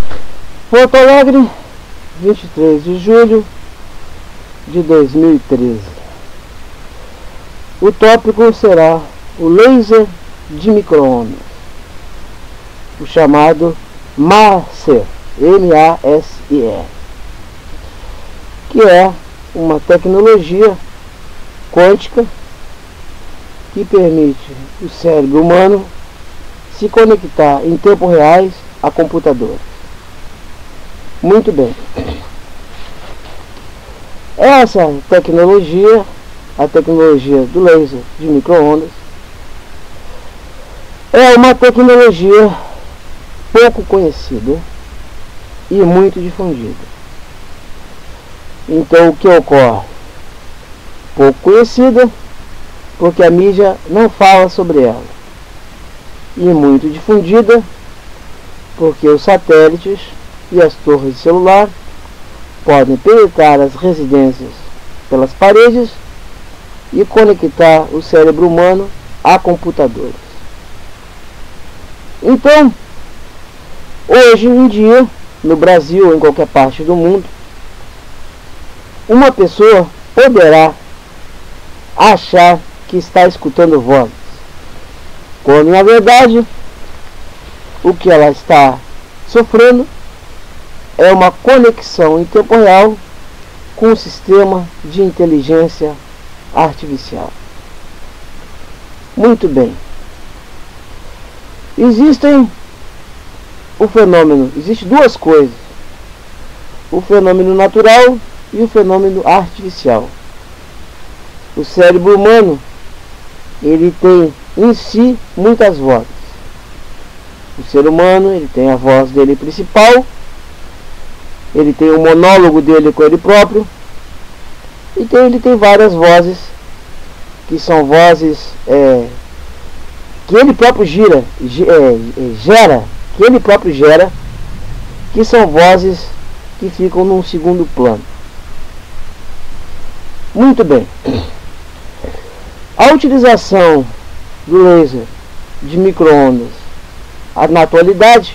Porto Alegre, 23 de julho de 2013. O tópico será o laser de micro-ondas, o chamado MASER, M-A-S-I-R, que é uma tecnologia quântica que permite o cérebro humano se conectar em tempo real a computadores. Muito bem. Essa tecnologia, a tecnologia do laser de micro-ondas, é uma tecnologia pouco conhecida e muito difundida. Então, o que ocorre? Pouco conhecida, porque a mídia não fala sobre ela. E muito difundida, porque os satélites e as torres de celular podem penetrar as residências pelas paredes e conectar o cérebro humano a computadores. Então, hoje em dia, no Brasil ou em qualquer parte do mundo, uma pessoa poderá achar que está escutando vozes, quando na verdade o que ela está sofrendo é uma conexão em tempo real com um sistema de inteligência artificial. Muito bem. Existem duas coisas: o fenômeno natural e o fenômeno artificial. O cérebro humano, ele tem em si muitas vozes. O ser humano, ele tem a voz dele principal, ele tem o monólogo dele com ele próprio, e ele tem várias vozes, que são vozes que ele próprio gera, que são vozes que ficam num segundo plano. Muito bem. A utilização do laser de micro-ondas na atualidade,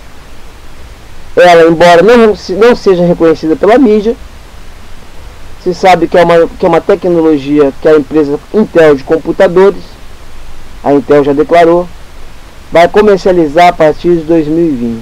ela, embora não seja reconhecida pela mídia, se sabe que é uma tecnologia que a empresa Intel de computadores, a Intel já declarou, vai comercializar a partir de 2020.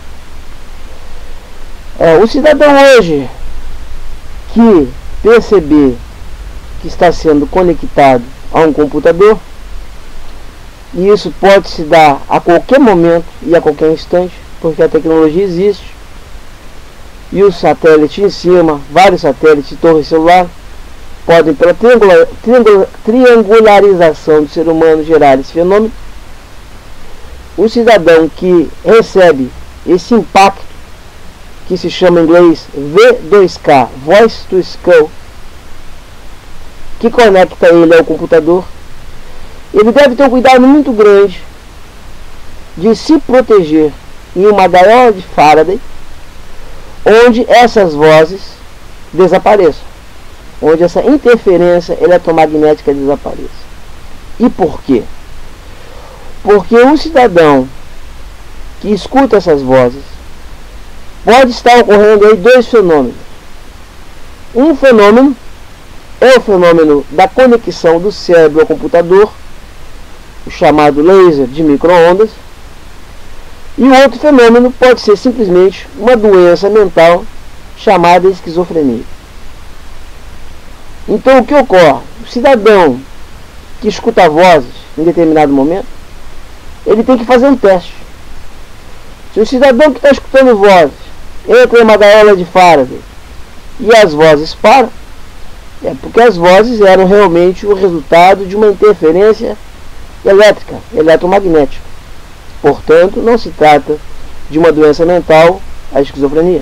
O cidadão hoje que perceber que está sendo conectado a um computador, e isso pode se dar a qualquer momento e a qualquer instante, porque a tecnologia existe, e os satélites em cima, vários satélites de torre celular, podem, pela triangularização do ser humano, gerar esse fenômeno. O cidadão que recebe esse impacto, que se chama em inglês V2K, Voice to Skull, que conecta ele ao computador, ele deve ter um cuidado muito grande de se proteger em uma gaiola de Faraday, onde essas vozes desapareçam, onde essa interferência eletromagnética desapareça. E por quê? Porque o cidadão que escuta essas vozes pode estar ocorrendo aí dois fenômenos. Um fenômeno é o fenômeno da conexão do cérebro ao computador, o chamado laser de micro-ondas, e o outro fenômeno pode ser simplesmente uma doença mental chamada esquizofrenia. Então, o que ocorre? O cidadão que escuta vozes em determinado momento, ele tem que fazer um teste. Se o cidadão que está escutando vozes entra em uma gaiola de Faraday e as vozes param, é porque as vozes eram realmente o resultado de uma interferência elétrica, eletromagnética. Portanto, não se trata de uma doença mental, a esquizofrenia.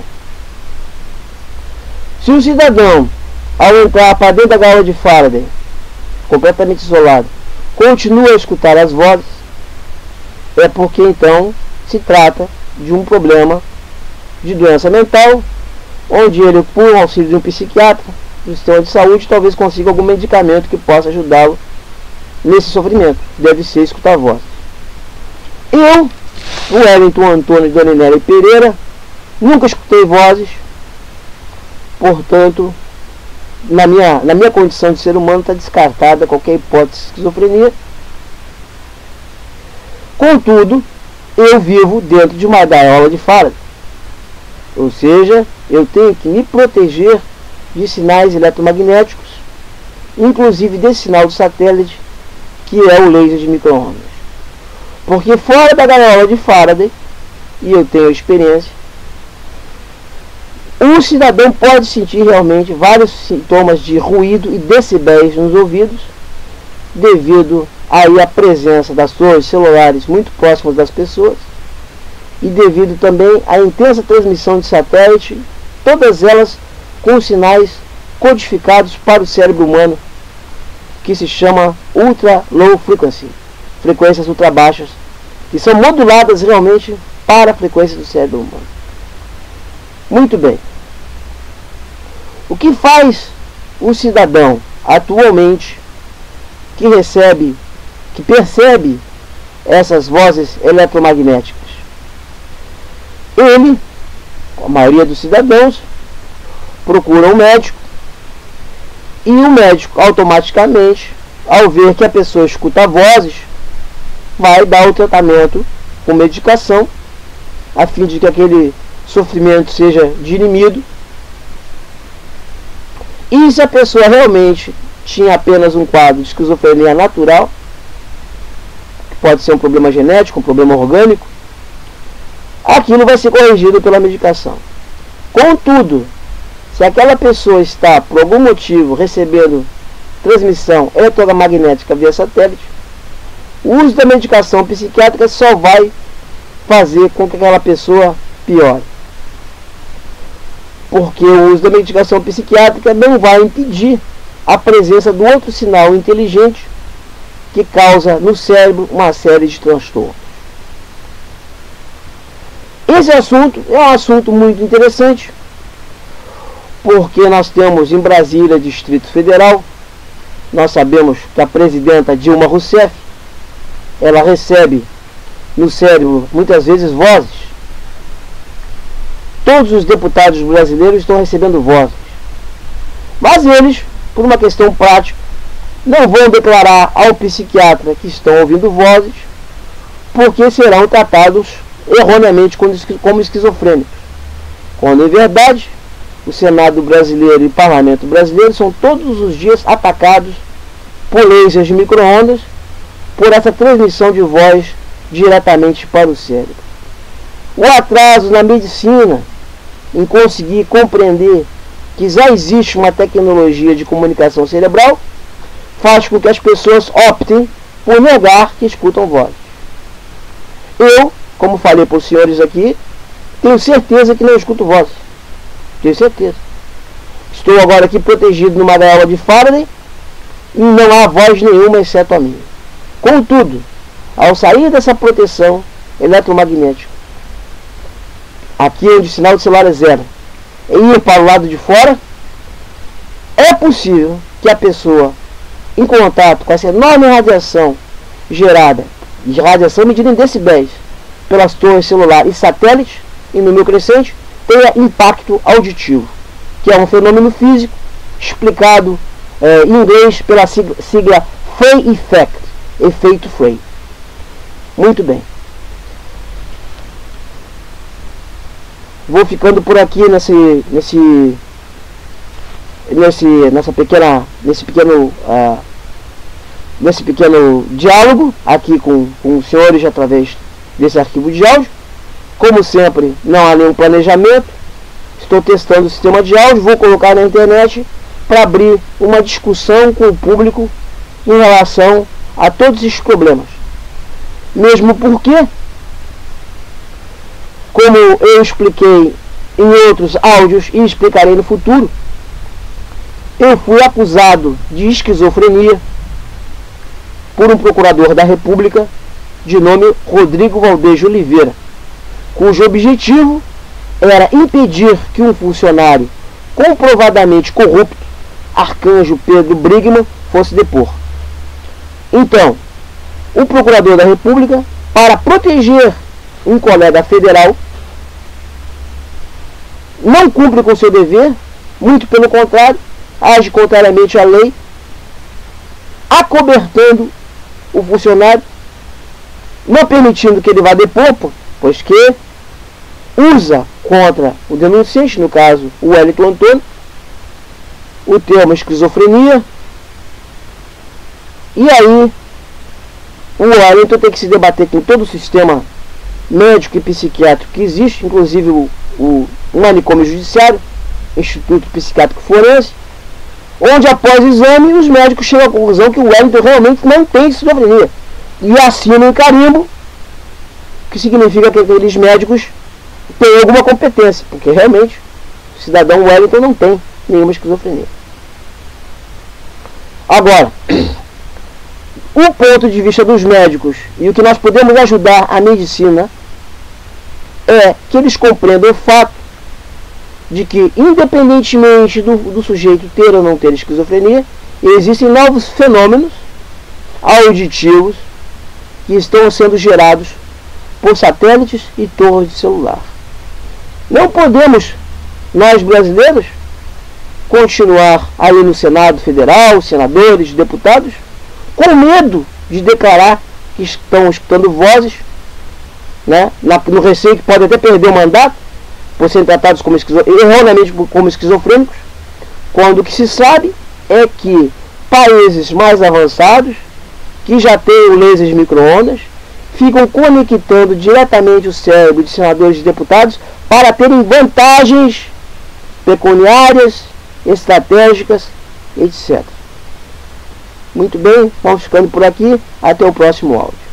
Se o cidadão, ao entrar para dentro da gaiola de Faraday, completamente isolado, continua a escutar as vozes, é porque então se trata de um problema de doença mental, onde ele, por auxílio de um psiquiatra, do sistema de saúde, talvez consiga algum medicamento que possa ajudá-lo nesse sofrimento. Deve ser escutar a voz. Eu, o Wellington Antônio Doninelli Pereira, Nunca escutei vozes, portanto, na minha condição de ser humano está descartada qualquer hipótese de esquizofrenia. Contudo, eu vivo dentro de uma gaiola de Faraday, ou seja, eu tenho que me proteger de sinais eletromagnéticos, inclusive desse sinal do satélite, que é o laser de micro-ondas. Porque fora da gaiola de Faraday, e eu tenho experiência, o cidadão pode sentir realmente vários sintomas de ruído e decibéis nos ouvidos, devido aí à presença das torres celulares muito próximas das pessoas, e devido também à intensa transmissão de satélite, todas elas com sinais codificados para o cérebro humano, que se chama Ultra Low Frequency, frequências ultra baixas, que são moduladas realmente para a frequência do cérebro humano. Muito bem. O que faz o cidadão atualmente que percebe essas vozes eletromagnéticas? Ele, a maioria dos cidadãos, procura um médico, e o médico automaticamente, ao ver que a pessoa escuta vozes, vai dar o tratamento com medicação, a fim de que aquele sofrimento seja dirimido. E se a pessoa realmente tinha apenas um quadro de esquizofrenia natural, que pode ser um problema genético, um problema orgânico, aquilo vai ser corrigido pela medicação. Contudo, se aquela pessoa está, por algum motivo, recebendo transmissão eletromagnética via satélite, o uso da medicação psiquiátrica só vai fazer com que aquela pessoa piore. Porque o uso da medicação psiquiátrica não vai impedir a presença do outro sinal inteligente que causa no cérebro uma série de transtornos. Esse assunto é um assunto muito interessante, porque nós temos em Brasília, Distrito Federal, nós sabemos que a presidenta Dilma Rousseff, ela recebe no cérebro muitas vezes vozes. Todos os deputados brasileiros estão recebendo vozes, mas eles, por uma questão prática, não vão declarar ao psiquiatra que estão ouvindo vozes, porque serão tratados erroneamente como esquizofrênicos, quando em verdade o Senado brasileiro e o Parlamento brasileiro são todos os dias atacados por lasers de micro-ondas, por essa transmissão de voz diretamente para o cérebro. O atraso na medicina em conseguir compreender que já existe uma tecnologia de comunicação cerebral faz com que as pessoas optem por negar que escutam vozes. Eu, como falei para os senhores aqui, tenho certeza que não escuto vozes. Tenho certeza. Estou agora aqui protegido numa gaiola de Faraday e não há voz nenhuma exceto a minha. Contudo, ao sair dessa proteção eletromagnética, aqui onde o sinal do celular é zero, e ir para o lado de fora, é possível que a pessoa, em contato com essa enorme radiação gerada, de radiação medida em decibéis, pelas torres celulares e satélites, e no número crescente, tenha impacto auditivo, que é um fenômeno físico explicado em inglês pela sigla Frey Effect, efeito Frey. Muito bem. Vou ficando por aqui nesse pequeno diálogo aqui com os senhores através desse arquivo de áudio. Como sempre, não há nenhum planejamento. Estou testando o sistema de áudio, vou colocar na internet para abrir uma discussão com o público em relação a todos esses problemas. Mesmo porque, como eu expliquei em outros áudios e explicarei no futuro, eu fui acusado de esquizofrenia por um procurador da República de nome Rodrigo Valdez de Oliveira, cujo objetivo era impedir que um funcionário comprovadamente corrupto, Arcanjo Pedro Brigman, fosse depor. Então, o procurador da República, para proteger um colega federal, não cumpre com seu dever, muito pelo contrário, age contrariamente à lei, acobertando o funcionário, não permitindo que ele vá depor, pois que usa contra o denunciante, no caso o Wellington Antônio, o termo esquizofrenia, e aí o Wellington tem que se debater com todo o sistema médico e psiquiátrico que existe, inclusive o manicômio judiciário, Instituto Psiquiátrico Forense, onde após o exame os médicos chegam à conclusão que o Wellington realmente não tem esquizofrenia e assinam um carimbo, que significa que aqueles médicos têm alguma competência, porque realmente o cidadão Wellington não tem nenhuma esquizofrenia. Agora, o ponto de vista dos médicos e o que nós podemos ajudar a medicina é que eles compreendam o fato de que, independentemente do sujeito ter ou não ter esquizofrenia, existem novos fenômenos auditivos que estão sendo gerados por satélites e torres de celular. Não podemos, nós brasileiros, continuar aí no Senado Federal, senadores, deputados, com medo de declarar que estão escutando vozes, né, no receio que podem até perder o mandato, por serem tratados como erroneamente como esquizofrênicos, quando o que se sabe é que países mais avançados, que já têm lasers micro-ondas, ficam conectando diretamente o cérebro de senadores e deputados para terem vantagens pecuniárias, estratégicas, etc. Muito bem, vamos ficando por aqui. Até o próximo áudio.